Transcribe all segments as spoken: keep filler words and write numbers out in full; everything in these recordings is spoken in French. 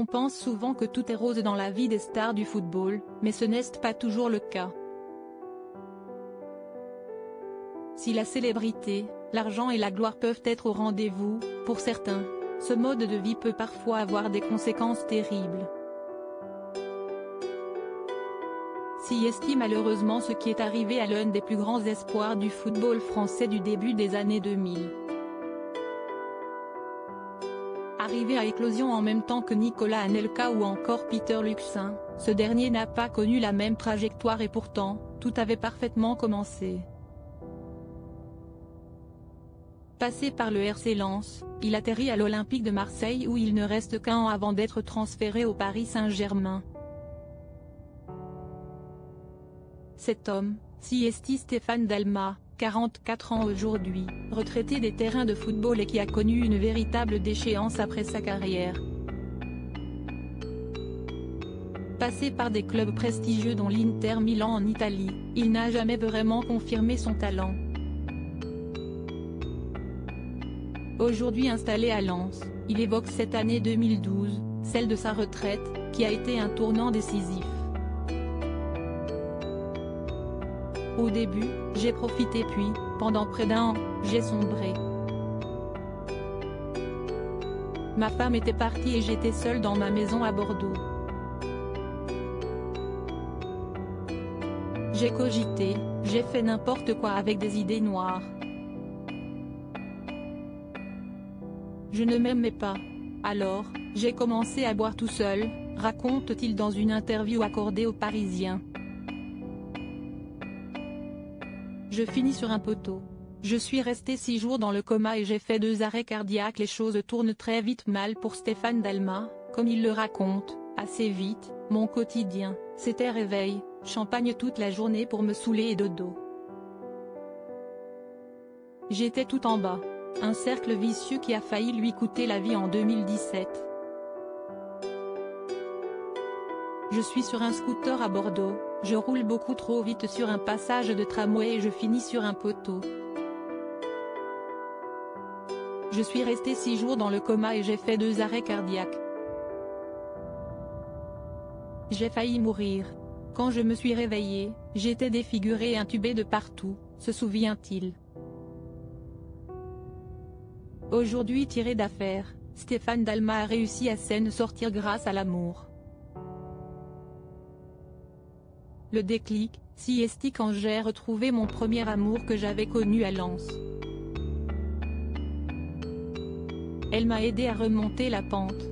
On pense souvent que tout est rose dans la vie des stars du football, mais ce n'est pas toujours le cas. Si la célébrité, l'argent et la gloire peuvent être au rendez-vous, pour certains, ce mode de vie peut parfois avoir des conséquences terribles. Si est malheureusement ce qui est arrivé à l'un des plus grands espoirs du football français du début des années deux mille. Arrivé à éclosion en même temps que Nicolas Anelka ou encore Peter Luxin, ce dernier n'a pas connu la même trajectoire et pourtant, tout avait parfaitement commencé. Passé par le R C Lens, il atterrit à l'Olympique de Marseille où il ne reste qu'un an avant d'être transféré au Paris Saint-Germain. Cet homme, si est Stéphane Dalma, quarante-quatre ans aujourd'hui, retraité des terrains de football et qui a connu une véritable déchéance après sa carrière. Passé par des clubs prestigieux dont l'Inter Milan en Italie, il n'a jamais vraiment confirmé son talent. Aujourd'hui installé à Lens, il évoque cette année deux mille douze, celle de sa retraite, qui a été un tournant décisif. Au début, j'ai profité puis, pendant près d'un an, j'ai sombré. Ma femme était partie et j'étais seule dans ma maison à Bordeaux. J'ai cogité, j'ai fait n'importe quoi avec des idées noires. Je ne m'aimais pas. Alors, j'ai commencé à boire tout seul, raconte-t-il dans une interview accordée aux Parisiens. Je finis sur un poteau. Je suis resté six jours dans le coma et j'ai fait deux arrêts cardiaques. Les choses tournent très vite mal pour Stéphane Dalma, comme il le raconte, assez vite. Mon quotidien, c'était réveil, champagne toute la journée pour me saouler et dodo. J'étais tout en bas. Un cercle vicieux qui a failli lui coûter la vie en deux mille dix-sept. Je suis sur un scooter à Bordeaux, je roule beaucoup trop vite sur un passage de tramway et je finis sur un poteau. Je suis resté six jours dans le coma et j'ai fait deux arrêts cardiaques. J'ai failli mourir. Quand je me suis réveillé, j'étais défiguré et intubé de partout, se souvient-il. Aujourd'hui tiré d'affaire, Stéphane Dalma a réussi à s'en sortir grâce à l'amour. Le déclic, si est quand j'ai retrouvé mon premier amour que j'avais connu à Lens. Elle m'a aidé à remonter la pente.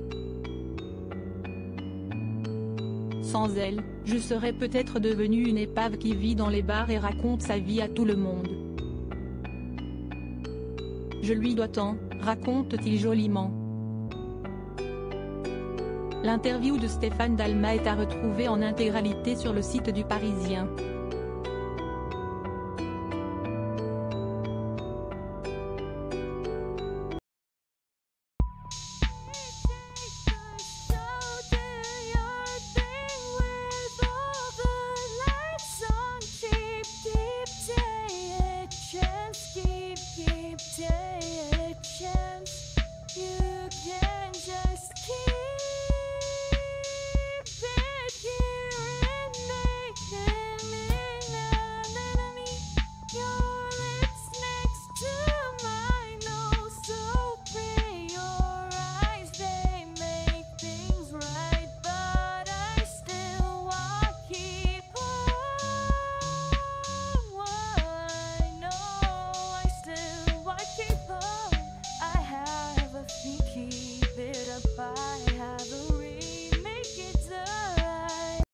Sans elle, je serais peut-être devenue une épave qui vit dans les bars et raconte sa vie à tout le monde. Je lui dois tant, raconte-t-il joliment. L'interview de Stéphane Dalma est à retrouver en intégralité sur le site du Parisien.